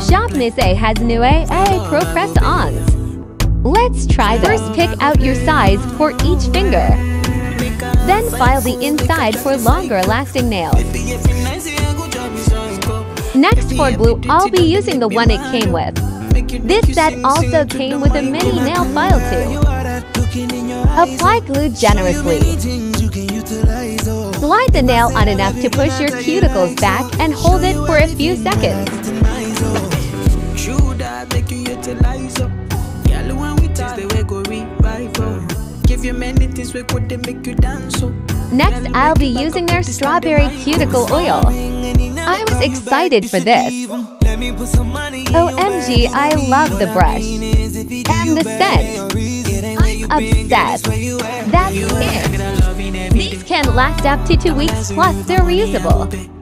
Shop Nisse has new AA Pro Press-Ons. Let's try them. First, pick out your size for each finger. Then file the inside for longer lasting nails. Next, for glue, I'll be using the one it came with. This set also came with a mini nail file too. Apply glue generously. Slide the nail on enough to push your cuticles back and hold it for a few seconds. Next, I'll be using their strawberry cuticle oil. I was excited for this. OMG, I love the brush. And the scent. I'm obsessed. That's it. These can last up to 2 weeks, plus they're reusable.